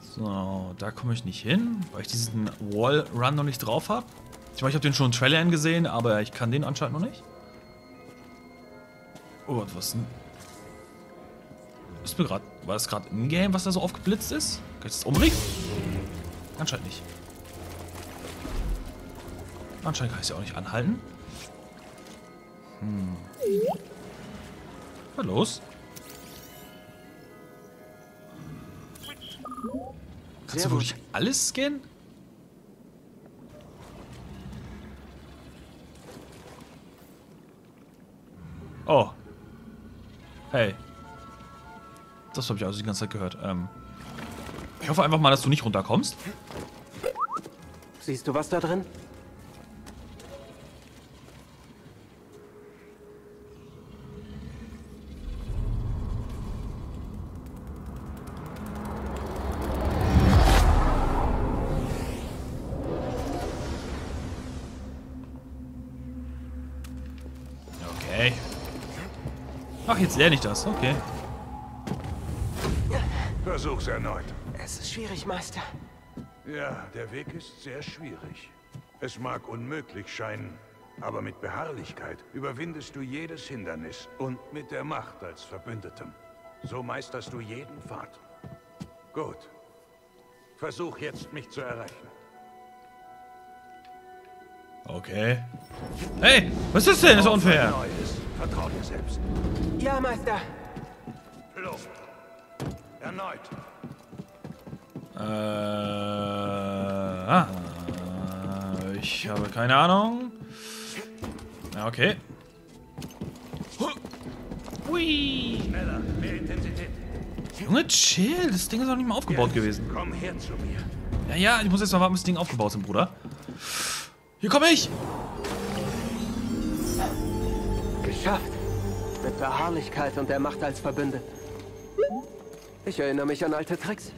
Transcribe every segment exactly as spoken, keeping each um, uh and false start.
So, da komme ich nicht hin, weil ich diesen Wall Run noch nicht drauf habe. Ich meine, ich habe den schon im Trailer gesehen, aber ich kann den anscheinend noch nicht. Oh, was ist denn? Ist mir grad, war das gerade im Game, was da so aufgeblitzt ist? Kann ich das umbringen? Anscheinend nicht. Anscheinend kann ich es ja auch nicht anhalten. Hm. Was los? Kannst du wirklich alles scannen? Oh. Hey. Das habe ich also die ganze Zeit gehört. Ähm, ich hoffe einfach mal, dass du nicht runterkommst. Siehst du was da drin? Okay. Ach, jetzt lerne ich das. Okay. Versuch's erneut. Es ist schwierig, Meister. Ja, der Weg ist sehr schwierig. Es mag unmöglich scheinen, aber mit Beharrlichkeit überwindest du jedes Hindernis und mit der Macht als Verbündetem. So meisterst du jeden Pfad. Gut. Versuch jetzt, mich zu erreichen. Okay. Hey, was ist denn? Das ist unfair. Neues. Vertrau dir selbst. Ja, Meister. Los. Erneut. Äh, ah, ich habe keine Ahnung. Ja, okay. Hui. Schneller, mehr Intensität. Junge, chill. Das Ding ist noch nicht mal aufgebaut Jetzt, gewesen. Komm her zu mir. Ja, ja, ich muss jetzt mal warten, bis das Ding aufgebaut ist, Bruder. Hier komme ich. Geschafft. Mit Beharrlichkeit und der Macht als Verbündet. Ich erinnere mich an alte Tricks.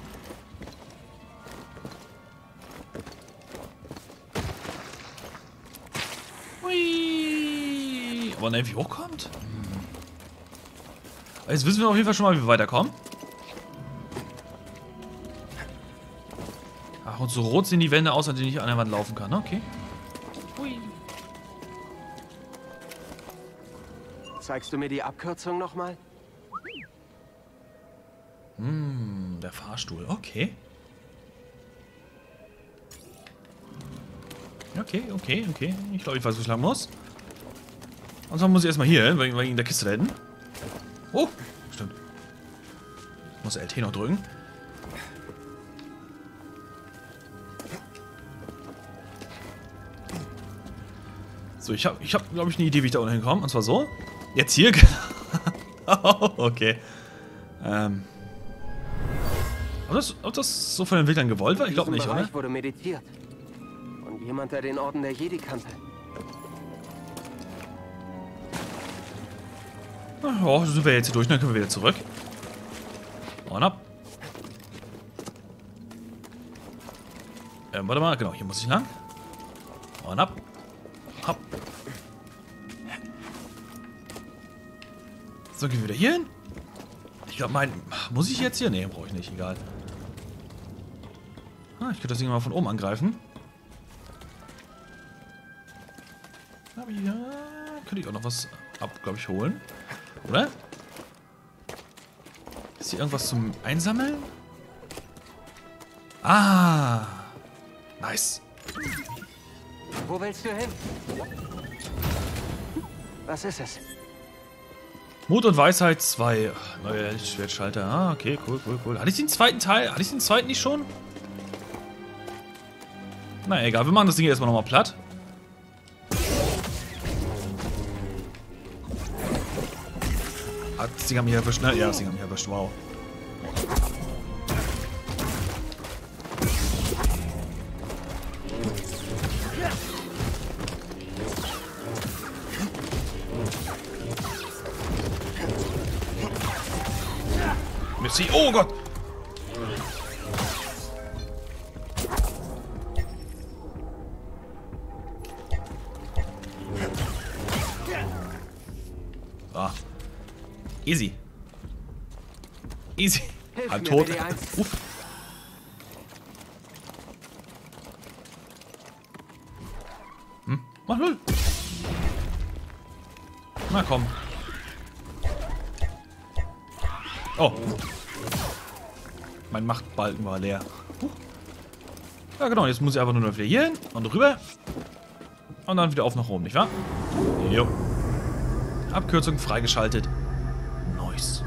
Hui. Aber ne, wie hochkommt? Hm. Jetzt wissen wir auf jeden Fall schon mal, wie wir weiterkommen. Ach, und so rot sehen die Wände aus, als ich nicht an der Wand laufen kann. Okay. Hui. Zeigst du mir die Abkürzung nochmal? Hm, der Fahrstuhl. Okay. Okay, okay, okay. Ich glaube, ich weiß, wo ich lang muss. Und dann muss ich erstmal hier hin, wegen, wegen der Kiste da hinten. Oh, stimmt. Ich muss L T noch drücken. So, ich habe, ich hab, glaube ich, eine Idee, wie ich da unten hinkomme. Und zwar so. Jetzt hier. Oh, okay. Ähm. Ob das, ob das so von den Entwicklern gewollt war? Ich glaube nicht, In diesem oder? Bereich wurde meditiert. Und jemand, der den Orden der Jedi kannte. Ja, so sind wir jetzt hier durch, dann können wir wieder zurück. Und ab. Ähm, warte mal, genau, hier muss ich lang. Und ab. Hopp. So, gehen wir wieder hier hin. Ich glaube, mein... Muss ich jetzt hier? Nee, brauche ich nicht, egal. Ah, ich könnte das Ding mal von oben angreifen. Aber ja, könnte ich auch noch was ab, glaube ich, holen. Oder? Ist hier irgendwas zum Einsammeln? Ah! Nice. Wo willst du hin? Was ist es? Mut und Weisheit zwei. Neuer Schwertschalter. Ah, okay, cool, cool, cool. Hatte ich den zweiten Teil? Hatte ich den zweiten nicht schon? Na egal, wir machen das Ding erstmal nochmal platt. Ah, das Ding hat mich erwischt, ne? Ja, das Ding hat mich erwischt, wow. Missy, oh Gott! Ah. Easy. Easy. Hilf Halb mir, tot. B D eins. Uff. Mach null. Na komm. Oh. Mein Machtbalken war leer. Huch. Ja genau, jetzt muss ich einfach nur noch wieder hier hin und rüber. Und dann wieder auf nach oben, nicht wahr? Jo. Abkürzung freigeschaltet. Nice.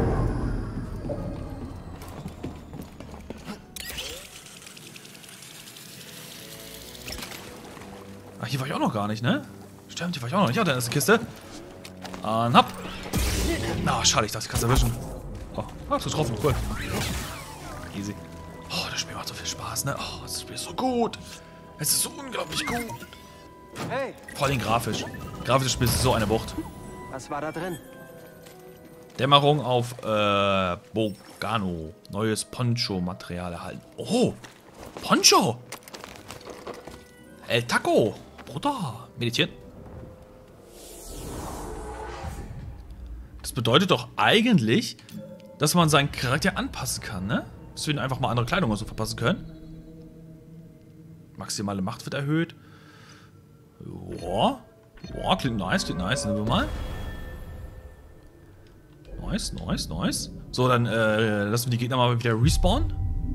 Ach, hier war ich auch noch gar nicht, ne? Stimmt, hier war ich auch noch nicht. Ja, dann ist die Kiste. Und hopp. Na, schade, ich dachte, ich kann es erwischen. Oh, hast du getroffen, cool. Easy. Oh, das Spiel macht so viel Spaß, ne? Oh, das Spiel ist so gut. Es ist so unglaublich gut. Hey, Vor allem grafisch. Grafisches Spiel ist so eine Wucht. was war da drin? Dämmerung auf äh, Bogano. Neues Poncho-Material erhalten. Oh, Poncho. El Taco. Bruder, meditieren. Das bedeutet doch eigentlich, dass man seinen Charakter anpassen kann, ne? Dass wir ihn einfach mal andere Kleidung oder so verpassen können. Maximale Macht wird erhöht. Boah. Boah, klingt nice, klingt nice. Nehmen wir mal. Nice, nice, nice. So, dann äh, lassen wir die Gegner mal wieder respawnen.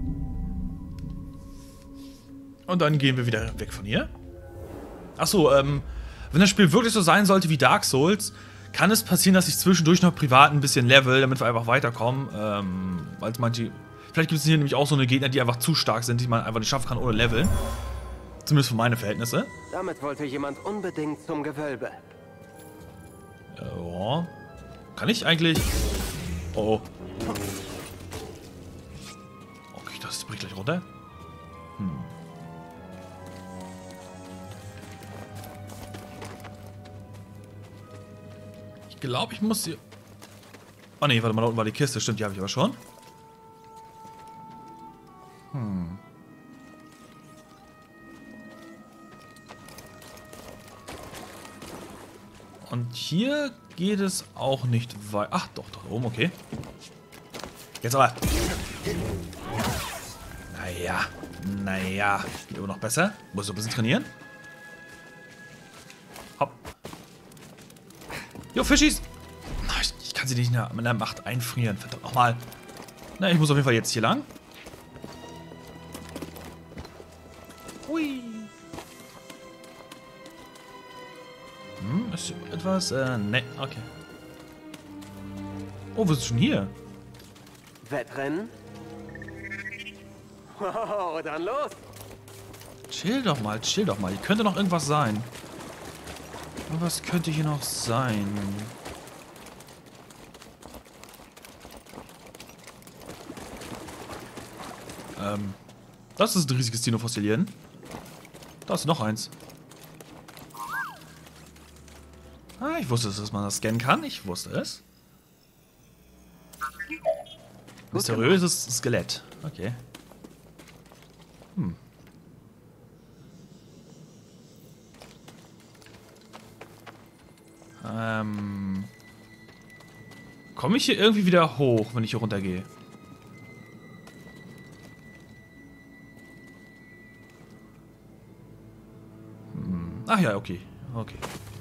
Und dann gehen wir wieder weg von hier. Achso, ähm, wenn das Spiel wirklich so sein sollte wie Dark Souls, kann es passieren, dass ich zwischendurch noch privat ein bisschen level, damit wir einfach weiterkommen. Ähm, weil manche. Vielleicht gibt es hier nämlich auch so eine Gegner, die einfach zu stark sind, die man einfach nicht schaffen kann ohne Leveln. Zumindest für meine Verhältnisse. Damit wollte jemand unbedingt zum Gewölbe. Ja. Kann ich eigentlich. Oh. Okay, das bricht gleich runter. Hm. Ich glaube, ich muss hier. Oh ne, warte mal, da unten war die Kiste. Stimmt, die habe ich aber schon. Hm. Und hier geht es auch nicht weiter. Ach, doch, doch, oben, okay. Jetzt aber. Naja, naja. Geht immer noch besser. Muss so ein bisschen trainieren. Hopp. Jo, Fischis. Ich, ich kann sie nicht mit der Macht einfrieren. Verdammt nochmal. Na, ich muss auf jeden Fall jetzt hier lang. Hui. Hm, ist etwas, äh, ne, okay. Oh, was ist schon hier? Wettrennen? Oh, dann los! Chill doch mal, chill doch mal. Hier könnte noch irgendwas sein. Was könnte hier noch sein? Ähm, das ist ein riesiges Dino-Fossilien. Da ist noch eins. Ah, ich wusste es, dass man das scannen kann. Ich wusste es. Mysteriöses Skelett. Okay. Hm. Ähm. Komme ich hier irgendwie wieder hoch, wenn ich hier runtergehe? Hm. Ach ja, okay. Okay.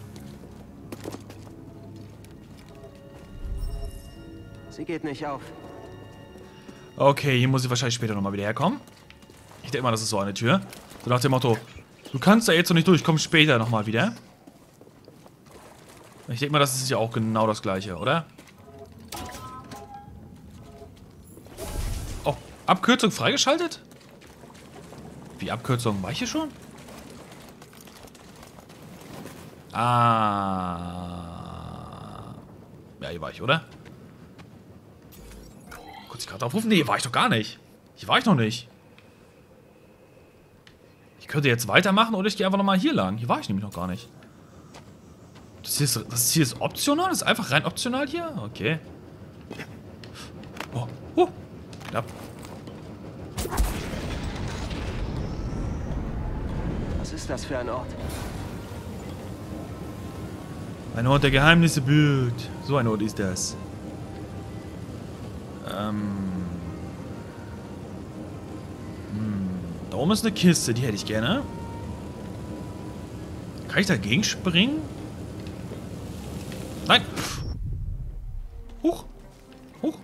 Sie geht nicht auf. Okay, hier muss ich wahrscheinlich später nochmal wieder herkommen. Ich denke mal, das ist so eine Tür. So nach dem Motto, du kannst da jetzt noch nicht durch, komm später nochmal wieder. Ich denke mal, das ist ja auch genau das gleiche, oder? Oh, Abkürzung freigeschaltet? Wie Abkürzung? War ich hier schon? Ah. Ja, hier war ich, oder? Kurz die Karte aufrufen? Nee, war ich doch gar nicht. Hier war ich noch nicht. Ich könnte jetzt weitermachen oder ich gehe einfach nochmal hier lang. Hier war ich nämlich noch gar nicht. Das hier ist, das hier ist optional? Das ist einfach rein optional hier? Okay. Oh, oh. Knapp. Was ist das für ein Ort? Ein Ort der Geheimnisse birgt. So ein Ort ist das. Ähm. Hm. Da oben ist eine Kiste, die hätte ich gerne. Kann ich dagegen springen? Nein! Huch! Huch!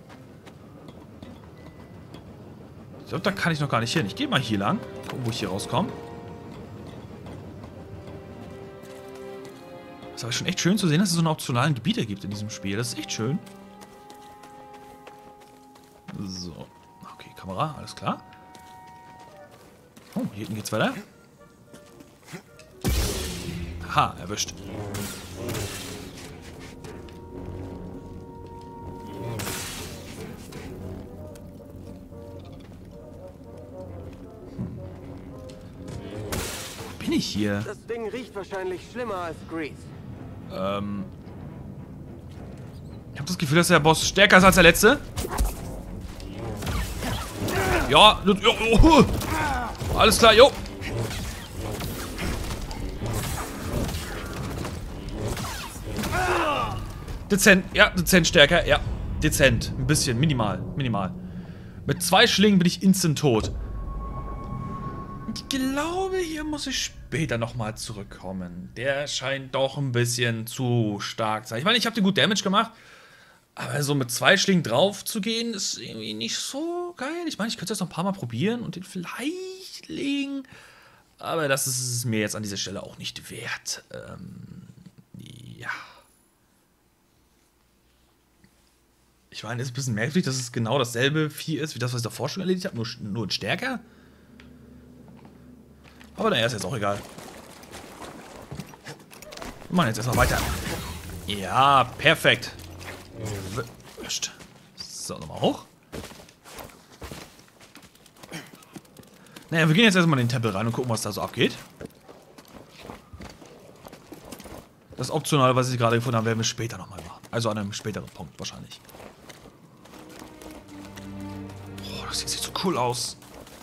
Ich glaube, da kann ich noch gar nicht hin. Ich gehe mal hier lang. Gucken, wo ich hier rauskomme. Es ist aber schon echt schön zu sehen, dass es so eine optionalen Gebiete gibt in diesem Spiel. Das ist echt schön. So. Okay, Kamera, alles klar. Oh, hier hinten geht's weiter. Ha, erwischt. Wo bin ich hier? Das Ding riecht wahrscheinlich schlimmer als Grease. Ähm. Ich habe das Gefühl, dass der Boss stärker ist als der letzte. Ja, das, jo, oh, alles klar, jo. Dezent, ja, dezent stärker, ja. Dezent, ein bisschen, minimal, minimal. Mit zwei Schlingen bin ich instant tot. Ich glaube, hier muss ich später nochmal zurückkommen. Der scheint doch ein bisschen zu stark zu sein. Ich meine, ich habe dir gut Damage gemacht. Aber so mit zwei Schlingen drauf zu gehen, ist irgendwie nicht so geil. Ich meine, ich könnte es noch ein paar Mal probieren und den vielleicht legen. Aber das ist es mir jetzt an dieser Stelle auch nicht wert. Ähm, ja. Ich meine, es ist ein bisschen merkwürdig, dass es genau dasselbe Vieh ist, wie das, was ich davor schon erledigt habe, nur, nur stärker. Aber naja, ist jetzt auch egal. Wir machen jetzt erstmal weiter. Ja, perfekt. So, nochmal hoch. Naja, wir gehen jetzt erstmal in den Tempel rein und gucken, was da so abgeht. Das Optionale, was ich gerade gefunden habe, werden wir später nochmal machen. Also an einem späteren Punkt wahrscheinlich. Boah, das sieht so cool aus.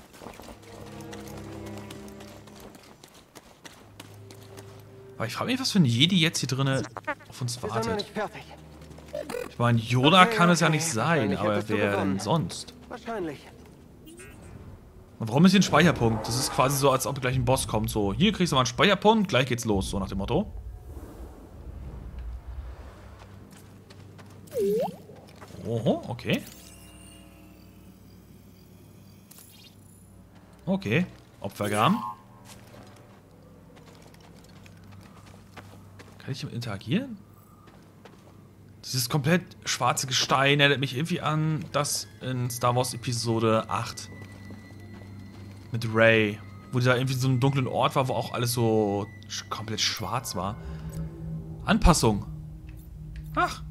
Aber ich frage mich, was für ein Jedi jetzt hier drinnen auf uns wartet. Ich meine, Yoda kann es ja nicht sein, aber wer denn sonst? Wahrscheinlich. Und warum ist hier ein Speicherpunkt? Das ist quasi so, als ob gleich ein Boss kommt. So, hier kriegst du mal einen Speicherpunkt, gleich geht's los, so nach dem Motto. Oho, okay. Okay, Opfergaben. Kann ich mit interagieren? Dieses komplett schwarze Gestein erinnert mich irgendwie an das in Star Wars Episode acht. Mit Rey. Wo da irgendwie so ein dunklen Ort war, wo auch alles so sch komplett schwarz war. Anpassung. Ach.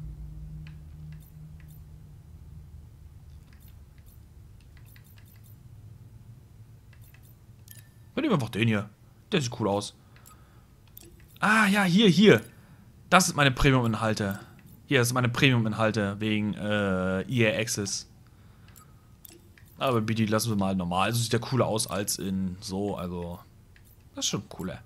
Wir nehmen einfach den hier. Der sieht cool aus. Ah, ja, hier, hier. Das sind meine Premium-Inhalte. Hier, das sind meine Premium-Inhalte wegen äh, E A Access. Aber bitte lassen wir mal normal. So sieht der cooler aus als in so, also. Das ist schon cooler.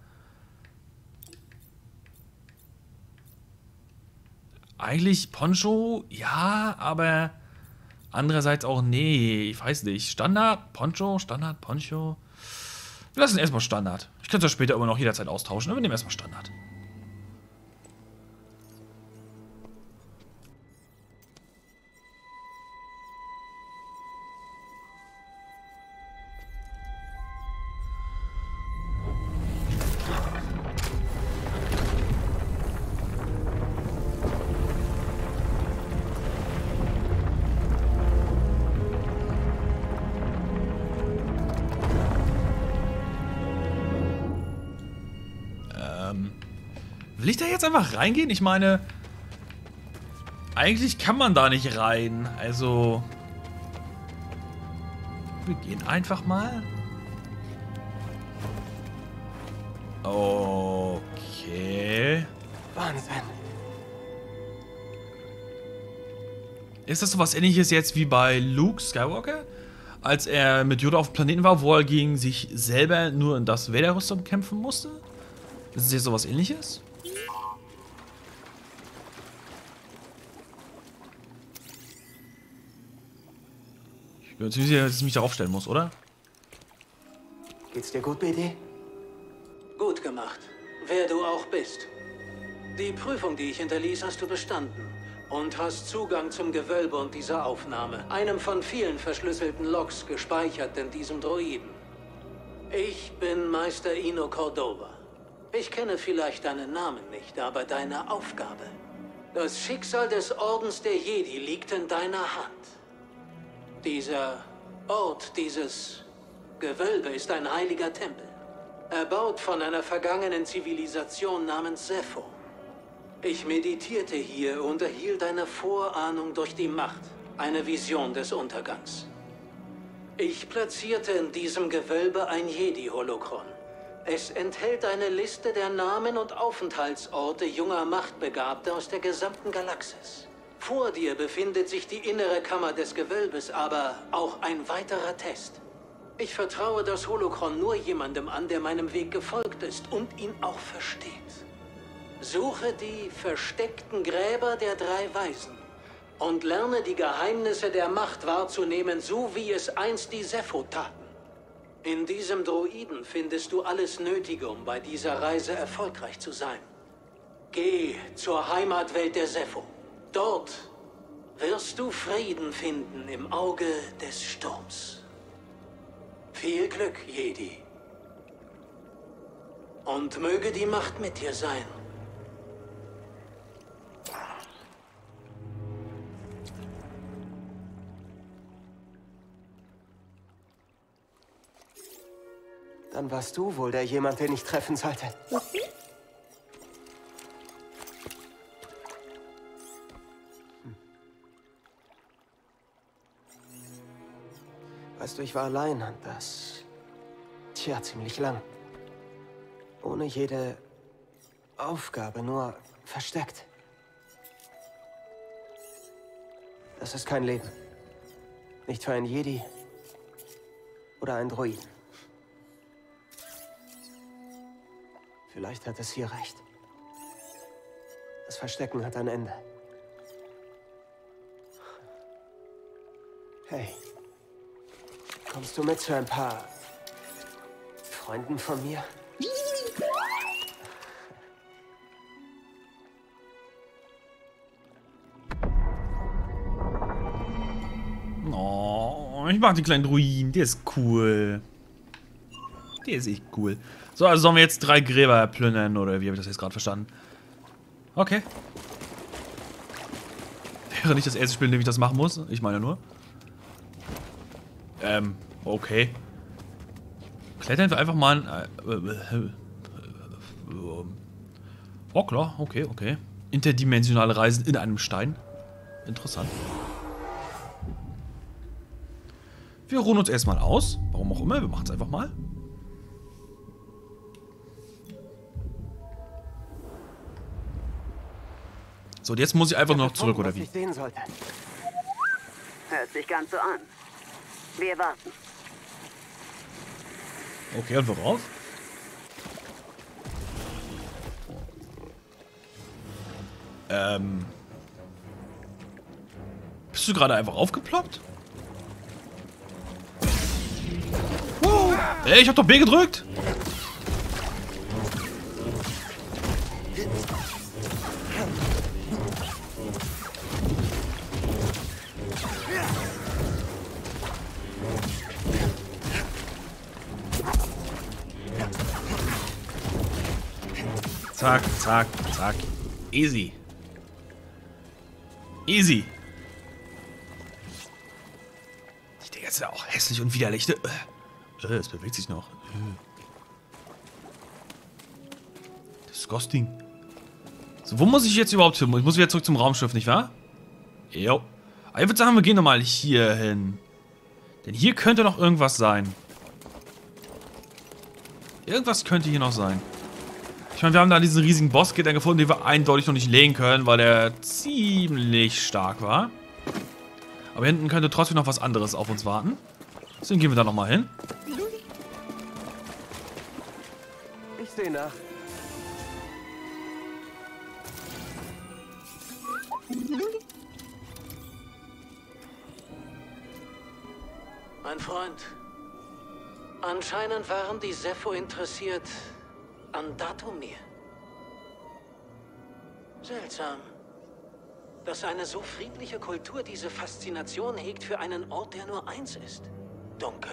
Eigentlich Poncho, ja, aber andererseits auch nee, ich weiß nicht. Standard, Poncho, Standard, Poncho. Wir lassen erstmal Standard. Ich könnte das später immer noch jederzeit austauschen, aber wir nehmen erstmal Standard. Will ich da jetzt einfach reingehen? Ich meine, eigentlich kann man da nicht rein. Also, wir gehen einfach mal. Okay. Wahnsinn. Ist das so was Ähnliches jetzt wie bei Luke Skywalker? Als er mit Yoda auf dem Planeten war, wo er gegen sich selber nur in das Vader-Rüstung kämpfen musste? Ist es jetzt so was Ähnliches? Ich bin ziemlich sicher, dass ich mich darauf stellen muss, oder? Geht's dir gut, B D? Gut gemacht. wer du auch bist. Die Prüfung, die ich hinterließ, hast du bestanden. Und hast Zugang zum Gewölbe und dieser Aufnahme. Einem von vielen verschlüsselten Logs gespeichert in diesem Droiden. Ich bin Meister Ino Cordova. Ich kenne vielleicht deinen Namen nicht, aber deine Aufgabe. Das Schicksal des Ordens der Jedi liegt in deiner Hand. Dieser Ort, dieses Gewölbe ist ein heiliger Tempel. Erbaut von einer vergangenen Zivilisation namens Zeffo. Ich meditierte hier und erhielt eine Vorahnung durch die Macht, eine Vision des Untergangs. Ich platzierte in diesem Gewölbe ein Jedi-Holokron. Es enthält eine Liste der Namen und Aufenthaltsorte junger Machtbegabter aus der gesamten Galaxis. Vor dir befindet sich die innere Kammer des Gewölbes, aber auch ein weiterer Test. Ich vertraue das Holokron nur jemandem an, der meinem Weg gefolgt ist und ihn auch versteht. Suche die versteckten Gräber der drei Weisen und lerne die Geheimnisse der Macht wahrzunehmen, so wie es einst die Zeffo taten. In diesem Droiden findest du alles Nötige, um bei dieser Reise erfolgreich zu sein. Geh zur Heimatwelt der Zeffo. Dort wirst du Frieden finden im Auge des Sturms. Viel Glück, Jedi. Und möge die Macht mit dir sein. Dann warst du wohl der jemand, den ich treffen sollte. Hm. Weißt du, ich war allein und das... Tja, ziemlich lang. Ohne jede Aufgabe, nur versteckt. Das ist kein Leben. Nicht für ein Jedi oder ein Droiden. Vielleicht hat es hier recht. Das Verstecken hat ein Ende. Hey, kommst du mit zu ein paar Freunden von mir? Oh, ich mag den kleinen Druiden. Der ist cool. Der ist echt cool. So, also sollen wir jetzt drei Gräber plündern, oder wie habe ich das jetzt gerade verstanden? Okay. Wäre nicht das erste Spiel, in dem ich das machen muss. Ich meine nur. Ähm, okay. Klettern wir einfach mal an... Äh, oh klar, okay, okay. Interdimensionale Reisen in einem Stein. Interessant. Wir ruhen uns erstmal aus. Warum auch immer, wir machen es einfach mal. So, und jetzt muss ich einfach nur noch zurück, oder wie? Hört sich ganz so an. Wir warten. Okay, und worauf? Ähm. Bist du gerade einfach aufgeploppt? Wow. Ey, ich hab doch B gedrückt! Zack, zack, zack. Easy. Easy. Die Dinger sind ja auch hässlich und widerlich. Äh, es bewegt sich noch. Disgusting. So, wo muss ich jetzt überhaupt hin? Ich muss wieder zurück zum Raumschiff, nicht wahr? Jo. Aber ich würde sagen, wir gehen nochmal hier hin. Denn hier könnte noch irgendwas sein. Irgendwas könnte hier noch sein. Ich meine, wir haben da diesen riesigen Bossgegner gefunden, den wir eindeutig noch nicht legen können, weil der ziemlich stark war. Aber hinten könnte trotzdem noch was anderes auf uns warten. Deswegen gehen wir da nochmal hin. Ich sehe nach. Mein Freund, anscheinend waren die Zeffo interessiert an Dathomir. Seltsam, dass eine so friedliche Kultur diese Faszination hegt für einen Ort, der nur eins ist. Dunkel.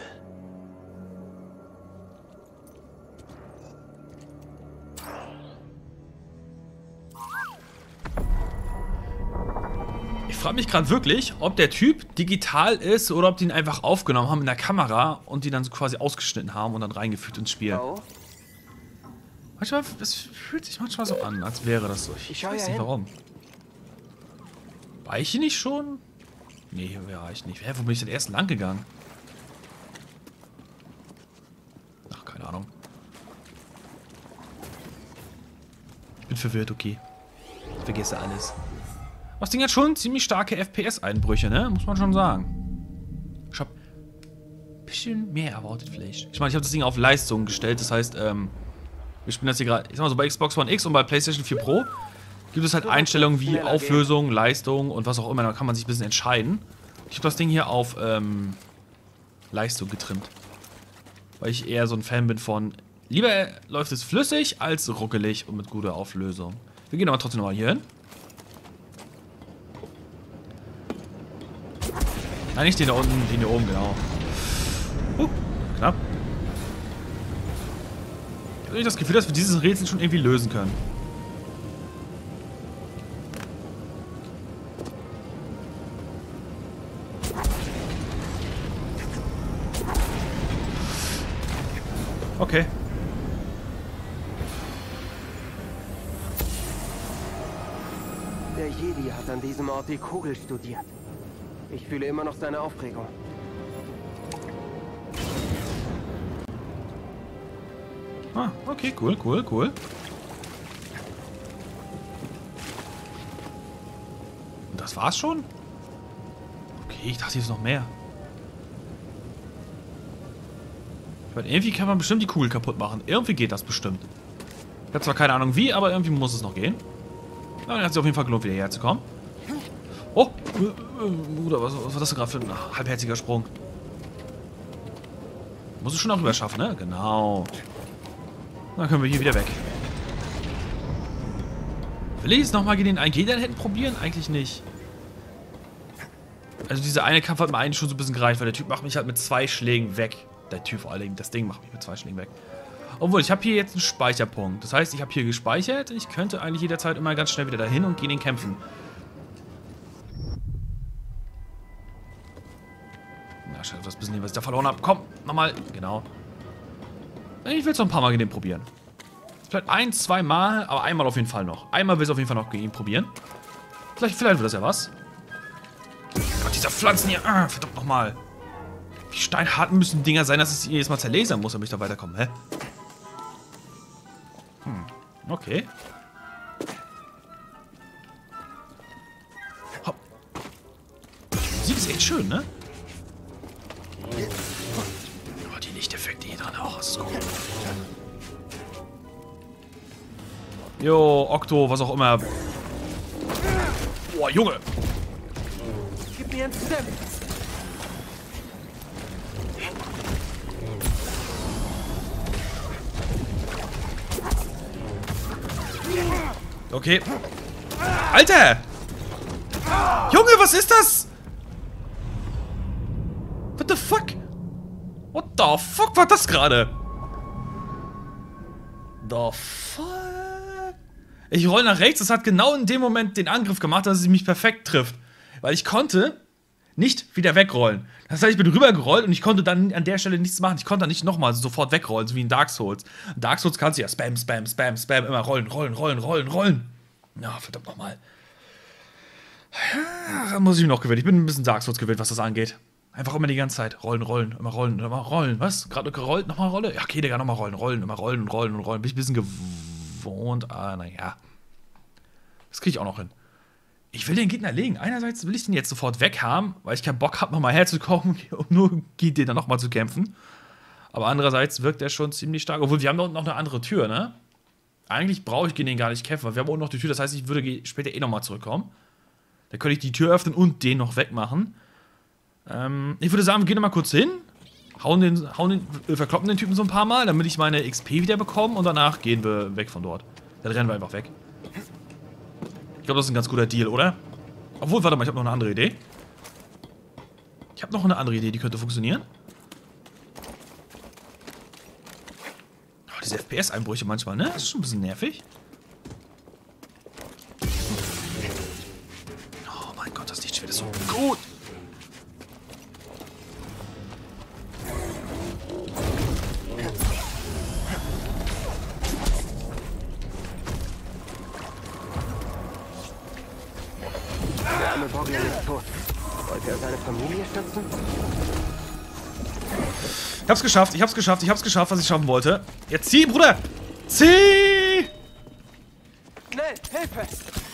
Ich frage mich gerade wirklich, ob der Typ digital ist oder ob die ihn einfach aufgenommen haben in der Kamera und die dann so quasi ausgeschnitten haben und dann reingefügt ins Spiel. Oh, Manchmal, es fühlt sich manchmal so an, als wäre das so. Ich, Ich schau weiß ja nicht hin. warum. War ich hier nicht schon? Nee, hier war ich nicht. Hä, wo bin ich denn erst lang gegangen? Ach, keine Ahnung. Ich bin verwirrt, okay. Ich vergesse alles. Das Ding hat schon ziemlich starke F P S-Einbrüche, ne? Muss man schon sagen. Ich hab ein bisschen mehr erwartet vielleicht. Ich meine, ich habe das Ding auf Leistung gestellt. Das heißt, ähm, wir spielen das hier gerade, ich sag mal so, bei Xbox One X und bei PlayStation vier Pro gibt es halt Einstellungen wie Auflösung, Leistung und was auch immer. Da kann man sich ein bisschen entscheiden. Ich habe das Ding hier auf ähm, Leistung getrimmt. Weil ich eher so ein Fan bin von, lieber läuft es flüssig als ruckelig und mit guter Auflösung. Wir gehen aber trotzdem nochmal hier hin. Nein, nicht den da unten, den hier oben, genau. Uh, knapp. Ich habe das Gefühl, dass wir dieses Rätsel schon irgendwie lösen können. Okay. der Jedi hat an diesem Ort die Kugel studiert. Ich fühle immer noch seine Aufregung. Ah, okay, cool, cool, cool. Und das war's schon? Okay, ich dachte, hier ist noch mehr. Ich meine, irgendwie kann man bestimmt die Kugel kaputt machen. Irgendwie geht das bestimmt. Ich habe zwar keine Ahnung wie, aber irgendwie muss es noch gehen. Aber dann hat sich auf jeden Fall gelohnt, wieder hierher zu kommen. Oh, Bruder, was, was war das denn gerade für ein halbherziger Sprung? Muss es schon auch rüber schaffen, ne? Genau. Dann können wir hier wieder weg. Will ich jetzt nochmal gegen den einen Gegner hätten probieren? Eigentlich nicht. Also dieser eine Kampf hat mir eigentlich schon so ein bisschen gereicht, weil der Typ macht mich halt mit zwei Schlägen weg. Der Typ vor allen Dingen, das Ding macht mich mit zwei Schlägen weg. Obwohl, ich habe hier jetzt einen Speicherpunkt. Das heißt, ich habe hier gespeichert. Ich könnte eigentlich jederzeit immer ganz schnell wieder dahin und gegen ihn kämpfen. Na, schade, das bisschen, was ich da verloren habe. Komm, nochmal. Genau. Ich will es noch ein paar Mal gegen den probieren. Vielleicht ein, zwei Mal, aber einmal auf jeden Fall noch. Einmal will ich es auf jeden Fall noch gegen ihn probieren. Vielleicht, vielleicht wird das ja was. Gott, diese Pflanzen hier. Ah, verdammt nochmal. Wie steinhart müssen Dinger sein, dass ich sie jedes Mal zerlasern muss, damit ich da weiterkomme, hä? Hm, okay. Hopp. Die Musik ist echt schön, ne? Oh, die Lichteffekte hier dran auch, das ist cool. Jo, Okto, was auch immer. Boah, Junge. Gib mir einen Step. Okay. Alter! Junge, was ist das? What the fuck? What the fuck war das gerade? The fuck? Ich roll nach rechts, das hat genau in dem Moment den Angriff gemacht, dass es mich perfekt trifft. Weil ich konnte nicht wieder wegrollen. Das heißt, ich bin rübergerollt und ich konnte dann an der Stelle nichts machen. Ich konnte dann nicht nochmal sofort wegrollen, so wie in Dark Souls. In Dark Souls kannst du ja Spam, Spam, Spam, Spam, immer rollen, rollen, rollen, rollen, rollen. Ja, verdammt nochmal. Ja, muss ich mich noch gewöhnen. Ich bin ein bisschen Dark Souls gewöhnt, was das angeht. Einfach immer die ganze Zeit. Rollen, rollen, immer rollen, immer rollen. Was? Gerade gerollt, nochmal Rolle? Ja, okay, Digga, nochmal rollen, rollen, immer rollen und rollen und rollen. Bin ich ein bisschen gewohnt. Ah, naja. Das kriege ich auch noch hin. Ich will den Gegner legen. Einerseits will ich den jetzt sofort weg haben, weil ich keinen Bock habe, nochmal herzukommen, um nur gegen den dann nochmal zu kämpfen. Aber andererseits wirkt er schon ziemlich stark. Obwohl, wir haben da unten noch eine andere Tür, ne? Eigentlich brauche ich gegen den gar nicht kämpfen, weil wir haben unten noch die Tür. Das heißt, ich würde später eh nochmal zurückkommen. Dann könnte ich die Tür öffnen und den noch wegmachen. Ähm, ich würde sagen, wir gehen nochmal kurz hin. Hauen den, hauen den, äh, verkloppen den Typen so ein paar Mal, damit ich meine X P wieder bekomme. Und danach gehen wir weg von dort. Dann rennen wir einfach weg. Ich glaube, das ist ein ganz guter Deal, oder? Obwohl, warte mal, ich habe noch eine andere Idee. Ich habe noch eine andere Idee, die könnte funktionieren. Oh, diese F P S-Einbrüche manchmal, ne? Das ist schon ein bisschen nervig. Oh mein Gott, das Lichtschwert ist so gut. Der arme Boggler ist tot. Wollte er seine Familie schützen? Ich hab's geschafft, ich hab's geschafft, ich hab's geschafft, was ich schaffen wollte. Jetzt zieh, Bruder! Zieh! Schnell, Hilfe!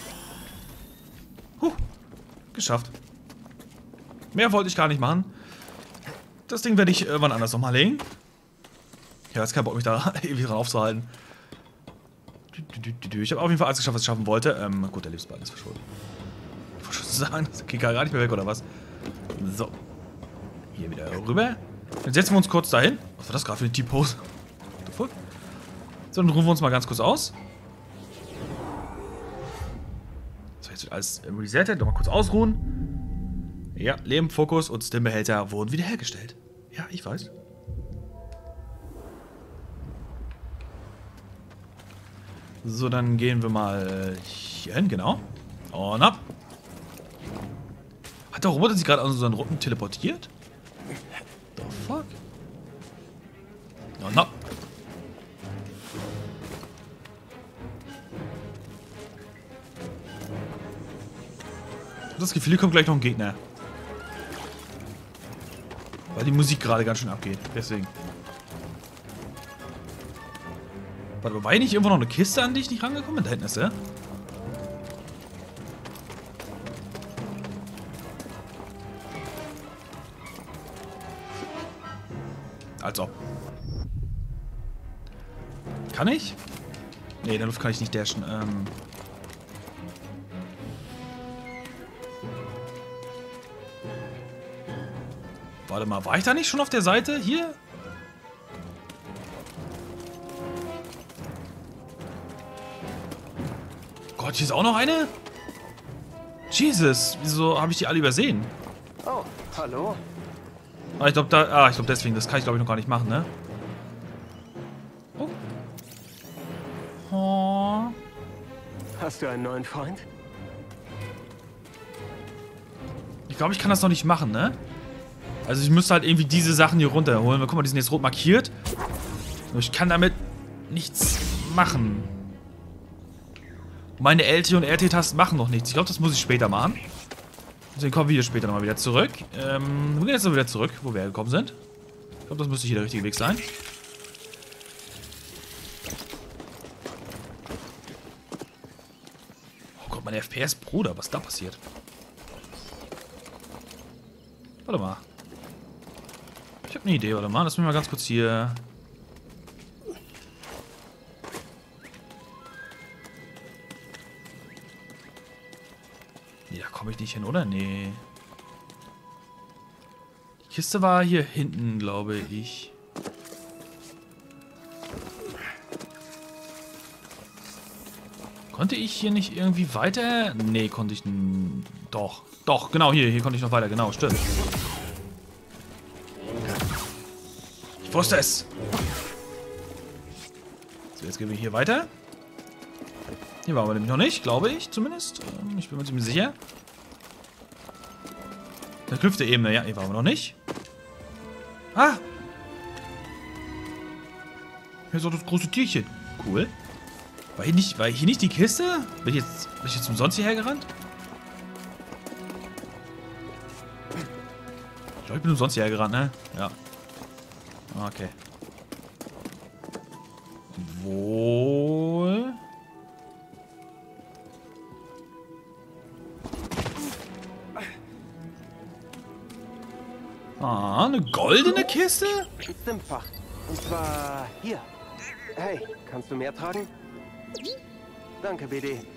Huh, geschafft. Mehr wollte ich gar nicht machen. Das Ding werde ich irgendwann anders nochmal legen. Ja, jetzt kein Bock, mich da ewig dran aufzuhalten. Ich habe auf jeden Fall alles geschafft, was ich schaffen wollte. Ähm, gut, der Lebensbalken ist verschwunden. Ich wollte schon sagen, das geht gar nicht mehr weg, oder was? So. Hier wieder rüber. Dann setzen wir uns kurz dahin. Was war das gerade für eine T-Pose? So, dann rufen wir uns mal ganz kurz aus. So, jetzt wird alles resettet. Nochmal kurz ausruhen. Ja, Leben, Fokus und Stimmbehälter wurden wiederhergestellt. Ja, ich weiß. So, dann gehen wir mal hier hin, genau. Und ab. Hat der Roboter sich gerade an unseren Rücken teleportiert? The fuck? Und ab. Das Gefühl, hier kommt gleich noch ein Gegner. Weil die Musik gerade ganz schön abgeht. Deswegen. Warte, war hier nicht irgendwo noch eine Kiste, an die ich nicht rangekommen bin? Da hinten ist er. Als ob. Kann ich? Ne, in der Luft kann ich nicht dashen. Ähm. Warte mal, war ich da nicht schon auf der Seite? Hier? Gott, hier ist auch noch eine? Jesus, wieso habe ich die alle übersehen? Oh, hallo? Ah, ich glaube da. Ah, ich glaube deswegen. Das kann ich glaube ich noch gar nicht machen, ne? Oh. Oh. Hast du einen neuen Freund? Ich glaube, ich kann das noch nicht machen, ne? Also ich müsste halt irgendwie diese Sachen hier runterholen. Guck mal, die sind jetzt rot markiert. Nur ich kann damit nichts machen. Meine L T und R T-Tasten machen noch nichts. Ich glaube, das muss ich später machen. Deswegen kommen wir hier später nochmal wieder zurück. Ähm, wir gehen jetzt noch wieder zurück, wo wir hergekommen sind. Ich glaube, das müsste hier der richtige Weg sein. Oh Gott, mein F P S, Bruder, was ist da passiert? Warte mal. Ich habe eine Idee, warte mal. Lass mich mal ganz kurz hier... Nee, da komme ich nicht hin, oder? Nee. Die Kiste war hier hinten, glaube ich. Konnte ich hier nicht irgendwie weiter? Nee, konnte ich... Doch, doch, genau, hier, hier konnte ich noch weiter, genau, stimmt. Ich wusste es. So, jetzt gehen wir hier weiter. Hier waren wir nämlich noch nicht, glaube ich zumindest. Ich bin mir ziemlich sicher. Verknüpfte Ebene, ja, hier waren wir noch nicht. Ah! Hier ist auch das große Tierchen. Cool. War hier nicht, war hier nicht die Kiste? Bin ich jetzt, bin ich jetzt umsonst hierher gerannt? Ich glaube, ich bin umsonst hierher gerannt, ne? Ja. Okay. Wohl. Ah, eine goldene Kiste? Stimmfach. Und zwar hier. Hey, kannst du mehr tragen? Danke, B D.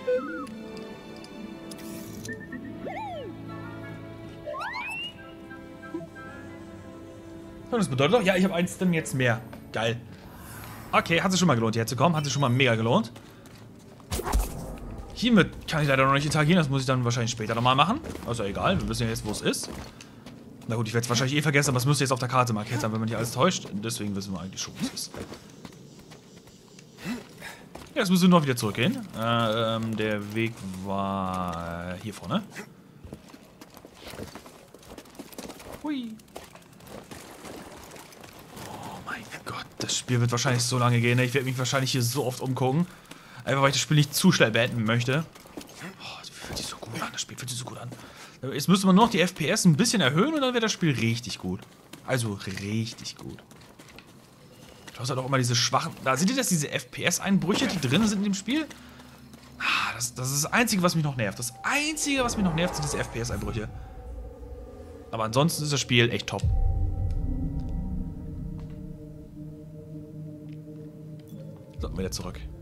Und das bedeutet doch, ja, ich habe eins dann jetzt mehr. Geil. Okay, hat sich schon mal gelohnt, hierher zu kommen. Hat sich schon mal mega gelohnt. Hiermit kann ich leider noch nicht interagieren, das muss ich dann wahrscheinlich später nochmal machen. Also egal, wir wissen ja jetzt, wo es ist. Na gut, ich werde es wahrscheinlich eh vergessen, aber es müsste jetzt auf der Karte markiert sein, wenn man hier alles täuscht. Deswegen wissen wir eigentlich schon, wo es ist. Ja, jetzt müssen wir noch wieder zurückgehen. Äh, ähm, der Weg war hier vorne. Hui. Oh mein Gott, das Spiel wird wahrscheinlich so lange gehen. Ne? Ich werde mich wahrscheinlich hier so oft umgucken. Einfach weil ich das Spiel nicht zu schnell beenden möchte. Oh, das fühlt sich so gut an, das Spiel fühlt sich so gut an. Jetzt müsste man noch die F P S ein bisschen erhöhen und dann wäre das Spiel richtig gut. Also richtig gut. Du hast halt auch immer diese schwachen... Da seht ihr das, diese F P S-Einbrüche, die drin sind in dem Spiel? Ah, das, das ist das Einzige, was mich noch nervt. Das Einzige, was mich noch nervt, sind diese F P S-Einbrüche. Aber ansonsten ist das Spiel echt top. So, wieder zurück.